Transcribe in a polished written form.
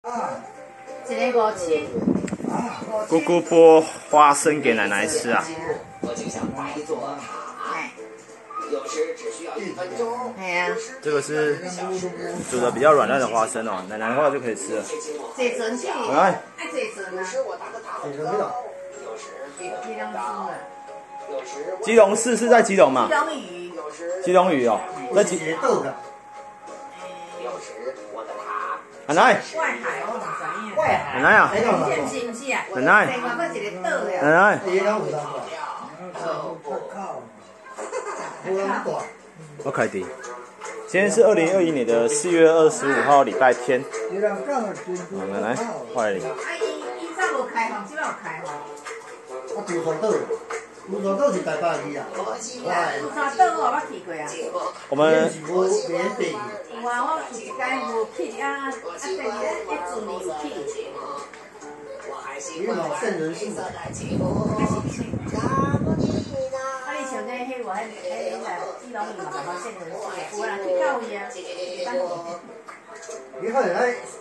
一个5000。 姑姑剥花生给奶奶吃啊。 我就像白做塔，有时只需要1分钟。 哎呀， 这个是煮的比较软烂的花生哦，奶奶的话就可以吃了。 这阵去， 来， 爱这阵啊。 我打个塔很高，有时飞得很高，有时基隆市是在基隆嘛？ 基隆屿。 基隆屿哦，在基。 有时我的塔。 奶奶。 外海我唔知影。 外海。 奶奶啊。 天是唔是啊？ 奶奶。 另外搁一个岛呀。 奶奶。我开的。今天是2021年的4月25号，礼拜天。奶奶，快点。 啊，伊早无开放，即摆有开放。 我住山岛，住山岛是台北去啊。 住山岛我捌去过啊。 我们。 无免费。 有啊，我去一间无去啊，第二一阵有去。 你嘛圣人性。 你像那迄个基隆屿嘛，感觉圣人性，有人去教伊啊。 你看人